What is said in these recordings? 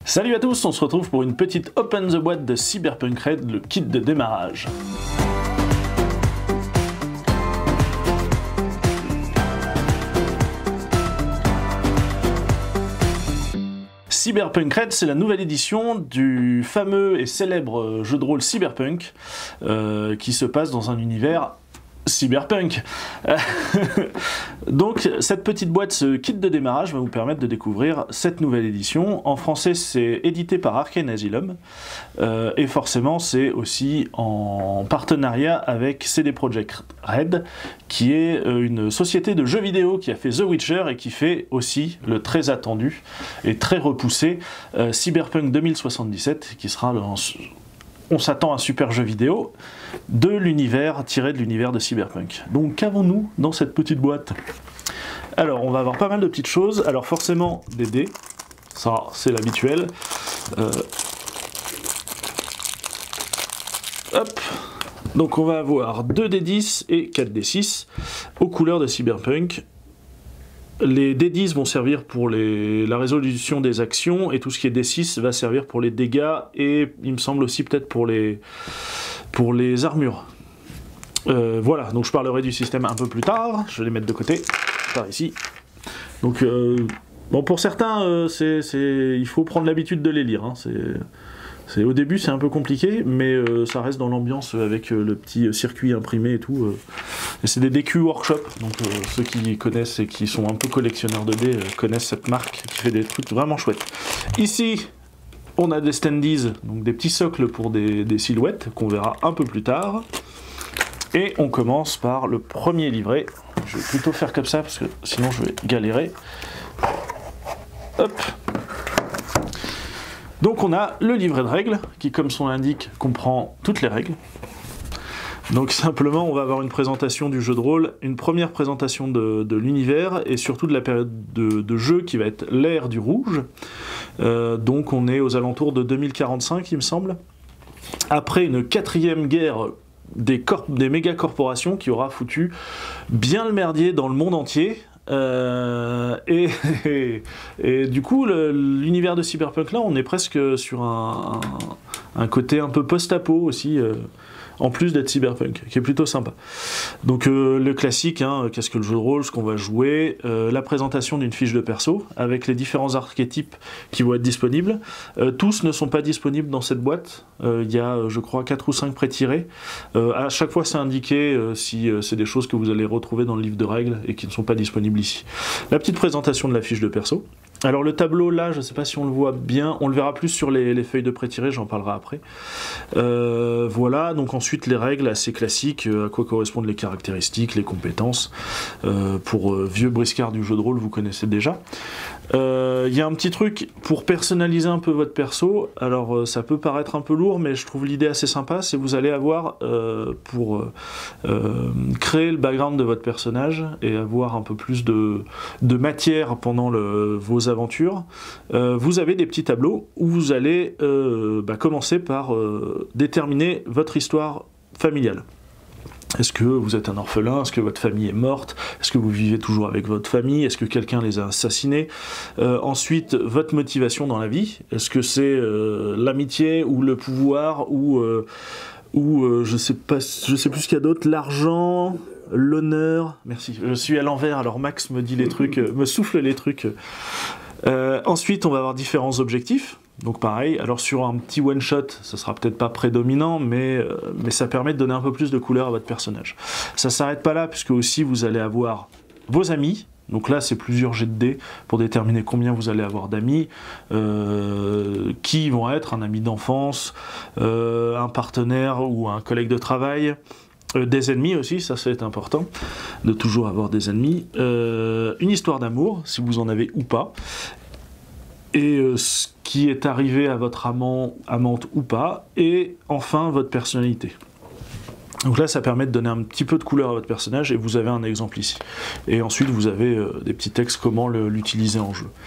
Salut à tous, on se retrouve pour une petite Open the Boîte de Cyberpunk Red, le kit de démarrage. Cyberpunk Red, c'est la nouvelle édition du fameux et célèbre jeu de rôle Cyberpunk, qui se passe dans un univers cyberpunk. Donc cette petite boîte, ce kit de démarrage va vous permettre de découvrir cette nouvelle édition. En français, c'est édité par Arkane Asylum, et forcément c'est aussi en partenariat avec CD Projekt Red, qui est une société de jeux vidéo qui a fait The Witcher et qui fait aussi le très attendu et très repoussé Cyberpunk 2077, qui sera on s'attend à un super jeu vidéo de l'univers, tiré de l'univers de Cyberpunk. Donc qu'avons-nous dans cette petite boîte? Alors on va avoir pas mal de petites choses. Alors forcément des dés, ça c'est l'habituel. Hop. Donc on va avoir 2 D10 et 4 D6 aux couleurs de Cyberpunk. Les D10 vont servir pour la résolution des actions, et tout ce qui est D6 va servir pour les dégâts, et il me semble aussi peut-être pour les armures. Voilà, donc je parlerai du système un peu plus tard, je vais les mettre de côté, par ici. Donc, bon, pour certains, il faut prendre l'habitude de les lire, hein. Au début c'est un peu compliqué, mais ça reste dans l'ambiance avec le petit circuit imprimé et tout. Et c'est des DQ Workshop, donc ceux qui connaissent et qui sont un peu collectionneurs de dés connaissent cette marque qui fait des trucs vraiment chouettes. Ici, on a des standees, donc des petits socles pour des silhouettes qu'on verra un peu plus tard. Et on commence par le premier livret. Je vais plutôt faire comme ça parce que sinon je vais galérer. Hop. Donc on a le livret de règles, qui comme son l'indique comprend toutes les règles. Donc simplement on va avoir une présentation du jeu de rôle, une première présentation de l'univers, et surtout de la période de jeu qui va être l'ère du rouge. Donc on est aux alentours de 2045 il me semble. Après une 4e guerre des méga corporations qui aura foutu bien le merdier dans le monde entier. Et du coup l'univers de Cyberpunk là, on est presque sur un côté un peu post-apo aussi, en plus d'être Cyberpunk, qui est plutôt sympa. Donc le classique, hein, qu'est-ce que le jeu de rôle, ce qu'on va jouer, la présentation d'une fiche de perso avec les différents archétypes qui vont être disponibles. Tous ne sont pas disponibles dans cette boîte, il y a je crois 4 ou 5 pré-tirés. À chaque fois c'est indiqué si c'est des choses que vous allez retrouver dans le livre de règles et qui ne sont pas disponibles ici. La petite présentation de la fiche de perso. Alors le tableau là, je ne sais pas si on le voit bien, on le verra plus sur les feuilles de pré-tirés, j'en parlerai après. Voilà, donc ensuite les règles assez classiques, à quoi correspondent les caractéristiques, les compétences. Pour vieux briscards du jeu de rôle, vous connaissez déjà. Il y a un petit truc pour personnaliser un peu votre perso. Alors ça peut paraître un peu lourd, mais je trouve l'idée assez sympa, c'est que vous allez avoir pour créer le background de votre personnage et avoir un peu plus de matière pendant vos aventures. Vous avez des petits tableaux où vous allez commencer par déterminer votre histoire familiale. Est-ce que vous êtes un orphelin? Est-ce que votre famille est morte? Est-ce que vous vivez toujours avec votre famille? Est-ce que quelqu'un les a assassinés? Ensuite, votre motivation dans la vie. Est-ce que c'est l'amitié ou le pouvoir ou je sais plus ce qu'il y a d'autre, l'argent, l'honneur? Merci, je suis à l'envers, alors Max me dit les trucs, me souffle les trucs. Ensuite, on va avoir différents objectifs. Donc pareil, alors sur un petit one-shot, ça sera peut-être pas prédominant, mais ça permet de donner un peu plus de couleur à votre personnage. Ça s'arrête pas là, puisque aussi vous allez avoir vos amis. Donc là, c'est plusieurs jets de dés pour déterminer combien vous allez avoir d'amis, qui vont être un ami d'enfance, un partenaire ou un collègue de travail. Des ennemis aussi, ça c'est important, de toujours avoir des ennemis. Une histoire d'amour, si vous en avez ou pas. Et ce qui est arrivé à votre amant, amante ou pas, et enfin votre personnalité. Donc là ça permet de donner un petit peu de couleur à votre personnage, et vous avez un exemple ici. Et ensuite vous avez des petits textes comment l'utiliser en jeu.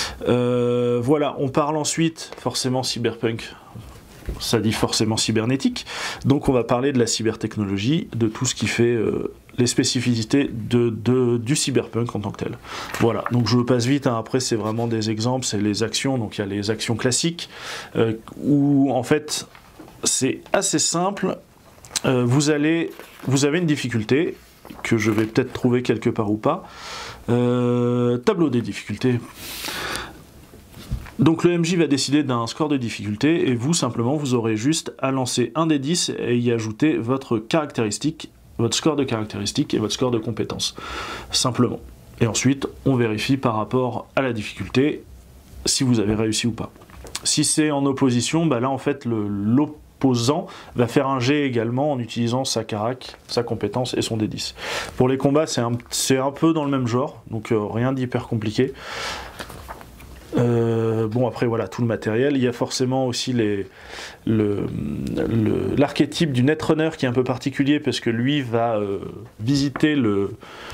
Voilà, on parle ensuite forcément cyberpunk. Ça dit forcément cybernétique, donc on va parler de la cybertechnologie, de tout ce qui fait les spécificités du cyberpunk en tant que tel. Voilà, donc je passe vite, hein. Après c'est vraiment des exemples, c'est les actions, donc il y a les actions classiques, où en fait c'est assez simple, vous avez une difficulté, que je vais peut-être trouver quelque part ou pas, tableau des difficultés. Donc le MJ va décider d'un score de difficulté, et vous simplement vous aurez juste à lancer un des 10 et y ajouter votre caractéristique, votre score de caractéristique et votre score de compétence, simplement. Et ensuite, on vérifie par rapport à la difficulté si vous avez réussi ou pas. Si c'est en opposition, bah là en fait l'opposant va faire un jet également en utilisant sa carac, sa compétence et son D10. Pour les combats, c'est un peu dans le même genre, donc rien d'hyper compliqué. Bon après voilà tout le matériel, il y a forcément aussi l'archétype du netrunner qui est un peu particulier parce que lui va visiter le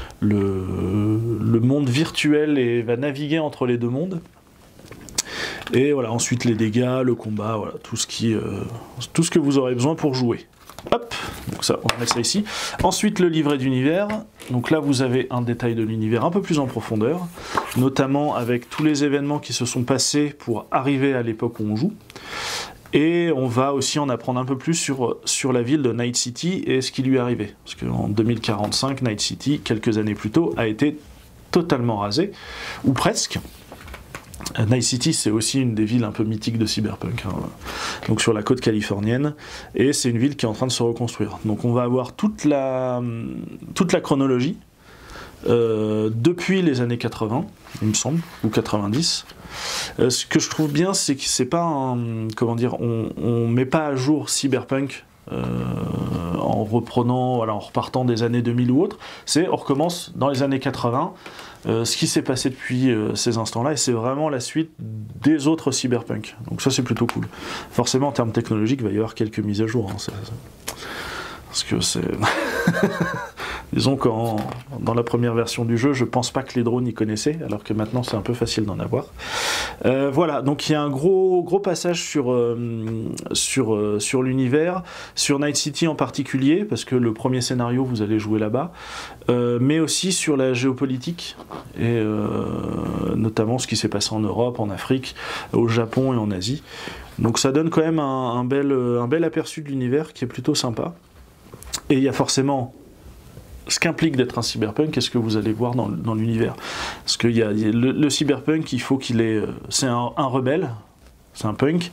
monde virtuel et va naviguer entre les deux mondes. Et voilà, ensuite les dégâts, le combat, voilà, tout ce que vous aurez besoin pour jouer. Hop, donc ça, on va mettre ça ici. Ensuite, le livret d'univers. Donc là, vous avez un détail de l'univers un peu plus en profondeur, notamment avec tous les événements qui se sont passés pour arriver à l'époque où on joue. Et on va aussi en apprendre un peu plus sur la ville de Night City et ce qui lui est arrivé. Parce qu'en 2045, Night City, quelques années plus tôt, a été totalement rasée, ou presque. Night City, c'est aussi une des villes un peu mythiques de Cyberpunk, hein, donc sur la côte californienne, et c'est une ville qui est en train de se reconstruire. Donc on va avoir toute la chronologie, depuis les années 80, il me semble, ou 90. Ce que je trouve bien, c'est que c'est pas un... Comment dire, on met pas à jour Cyberpunk en reprenant, voilà, en repartant des années 2000 ou autres, on recommence dans les années 80, ce qui s'est passé depuis ces instants-là, et c'est vraiment la suite des autres cyberpunk. Donc ça c'est plutôt cool. Forcément en termes technologiques, il va y avoir quelques mises à jour, hein, parce que c'est... Disons que dans la première version du jeu, je pense pas que les drones y connaissaient, alors que maintenant c'est un peu facile d'en avoir. Voilà, donc il y a un gros passage sur l'univers, sur Night City en particulier, parce que le premier scénario, vous allez jouer là-bas, mais aussi sur la géopolitique, et notamment ce qui s'est passé en Europe, en Afrique, au Japon et en Asie. Donc ça donne quand même un bel aperçu de l'univers qui est plutôt sympa. Et il y a forcément ce qu'implique d'être un cyberpunk et ce que vous allez voir dans l'univers. Parce que le cyberpunk, il faut qu'il ait... c'est un rebelle, c'est un punk,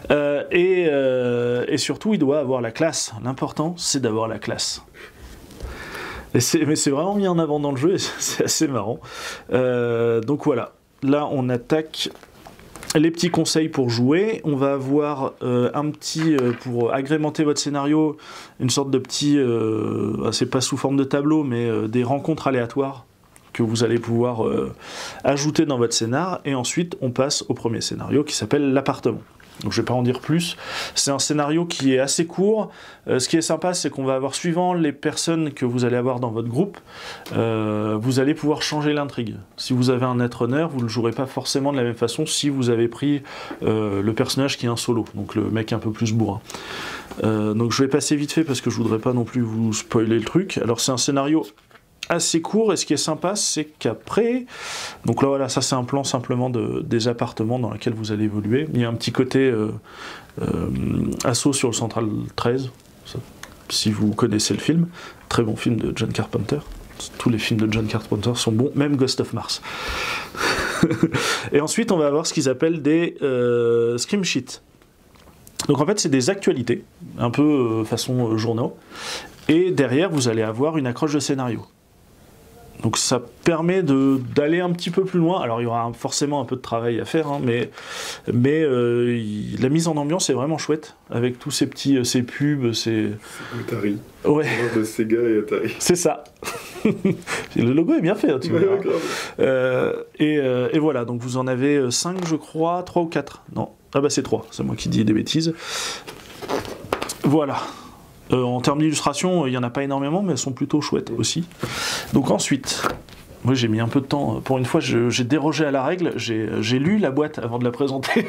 et surtout il doit avoir la classe. L'important, c'est d'avoir la classe. Mais c'est vraiment mis en avant dans le jeu, et c'est assez marrant. Donc voilà, là on attaque... Les petits conseils pour jouer, on va avoir pour agrémenter votre scénario, une sorte de petit, c'est pas sous forme de tableau, mais des rencontres aléatoires que vous allez pouvoir ajouter dans votre scénar, et ensuite on passe au premier scénario qui s'appelle l'appartement. Donc je vais pas en dire plus, c'est un scénario qui est assez court. Ce qui est sympa, c'est qu'on va avoir, suivant les personnes que vous allez avoir dans votre groupe, vous allez pouvoir changer l'intrigue. Si vous avez un netrunner, vous ne le jouerez pas forcément de la même façon si vous avez pris le personnage qui est un solo, donc le mec un peu plus bourrin. Donc je vais passer vite fait parce que je voudrais pas non plus vous spoiler le truc. Alors c'est un scénario assez court, et ce qui est sympa, c'est qu'après, donc là voilà, ça c'est un plan simplement des appartements dans lesquels vous allez évoluer. Il y a un petit côté assaut sur le Central 13, ça, si vous connaissez le film, très bon film de John Carpenter. Tous les films de John Carpenter sont bons, même Ghost of Mars. Et ensuite on va avoir ce qu'ils appellent des scrim sheets. Donc en fait c'est des actualités, un peu façon journaux, et derrière vous allez avoir une accroche de scénario. Donc ça permet d'aller un petit peu plus loin. Alors il y aura forcément un peu de travail à faire, hein, mais la mise en ambiance est vraiment chouette, avec tous ces petits pubs, ces... Atari. Ouais. De Sega et Atari. C'est ça. Le logo est bien fait, hein, tu vois. Et voilà, donc vous en avez 5 je crois, 3 ou 4. Non, ah bah c'est 3, c'est moi qui dis des bêtises. Voilà. En termes d'illustration, il n'y en a pas énormément, mais elles sont plutôt chouettes aussi. Donc ensuite, moi j'ai mis un peu de temps. Pour une fois, j'ai dérogé à la règle. J'ai lu la boîte avant de la présenter.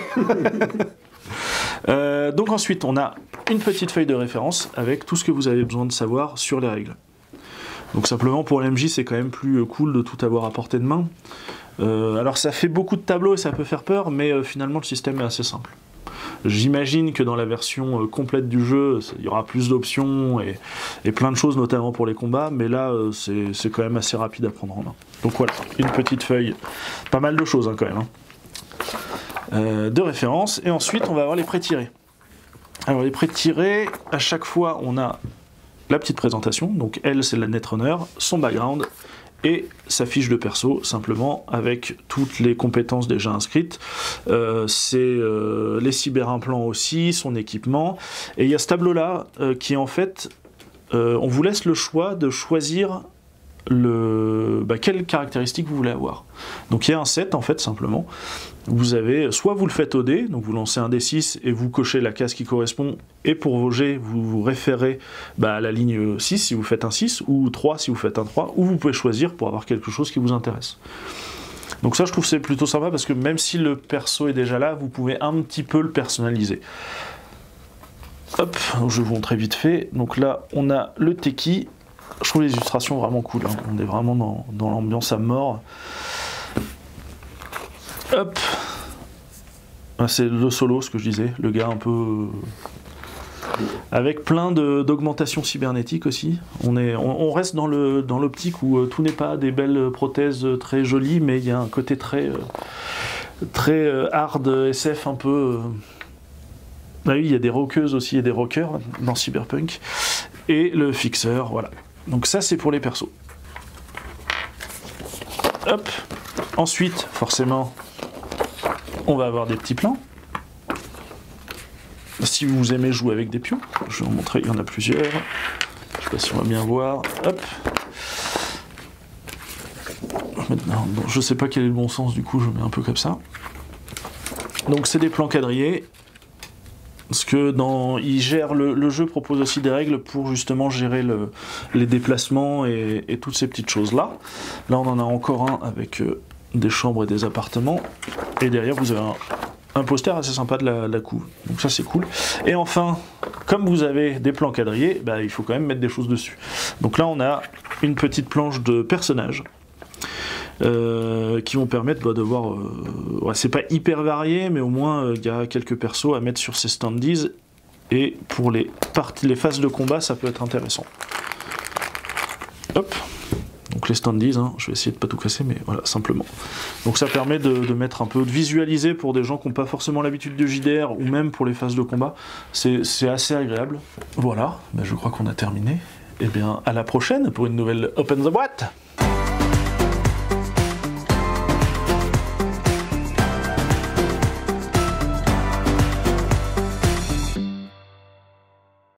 Donc ensuite, on a une petite feuille de référence avec tout ce que vous avez besoin de savoir sur les règles. Donc simplement pour l'MJ, c'est quand même plus cool de tout avoir à portée de main. Alors ça fait beaucoup de tableaux et ça peut faire peur, mais finalement le système est assez simple. J'imagine que dans la version complète du jeu, il y aura plus d'options et plein de choses, notamment pour les combats, mais là, c'est quand même assez rapide à prendre en main. Donc voilà, une petite feuille, pas mal de choses quand même, de référence, et ensuite on va avoir les pré-tirés. Alors les pré-tirés, à chaque fois on a la petite présentation, donc elle c'est la Netrunner, son background, et sa fiche de perso, simplement, avec toutes les compétences déjà inscrites. C'est les cyberimplants aussi, son équipement. Et il y a ce tableau-là qui, en fait, on vous laisse le choix de choisir quelles caractéristiques vous voulez avoir. Donc il y a un set, en fait, simplement. Vous avez, soit vous le faites au dé, donc vous lancez un D6 et vous cochez la case qui correspond, et pour vos jets, vous vous référez à la ligne 6 si vous faites un 6, ou 3 si vous faites un 3, ou vous pouvez choisir pour avoir quelque chose qui vous intéresse. Donc ça, je trouve que c'est plutôt sympa, parce que même si le perso est déjà là, vous pouvez un petit peu le personnaliser. Hop, donc je vais vous montrer vite fait. Donc là, on a le Teki. Je trouve les illustrations vraiment cool, hein. On est vraiment dans l'ambiance à mort. Hop, c'est le solo, ce que je disais, le gars un peu avec plein d'augmentations cybernétiques aussi. On reste dans l'optique où tout n'est pas des belles prothèses très jolies, mais il y a un côté très hard SF un peu. Ah oui, il y a des rockeuses aussi et des rockers dans Cyberpunk. Et le fixeur, voilà. Donc ça c'est pour les persos. Hop. Ensuite, forcément, on va avoir des petits plans. Si vous aimez jouer avec des pions, je vais vous montrer, il y en a plusieurs. Je sais pas si on va bien voir. Hop. Maintenant, bon, je sais pas quel est le bon sens, du coup je mets un peu comme ça. Donc c'est des plans quadrillés. Parce que il gère le jeu propose aussi des règles pour justement gérer les déplacements et toutes ces petites choses là. Là on en a encore un avec des chambres et des appartements. Et derrière vous avez un poster assez sympa de la couve. Donc ça c'est cool. Et enfin, comme vous avez des plans quadrillés, il faut quand même mettre des choses dessus. Donc là on a une petite planche de personnages. Qui vont permettre de voir. C'est pas hyper varié, mais au moins il y a quelques persos à mettre sur ces standees. Et pour les phases de combat, ça peut être intéressant. Hop. Donc les standees, hein, je vais essayer de pas tout casser, mais voilà, simplement. Donc ça permet de mettre un peu, de visualiser pour des gens qui n'ont pas forcément l'habitude de JDR, ou même pour les phases de combat. C'est assez agréable. Voilà, je crois qu'on a terminé. Et bien, à la prochaine pour une nouvelle Open the Boîte.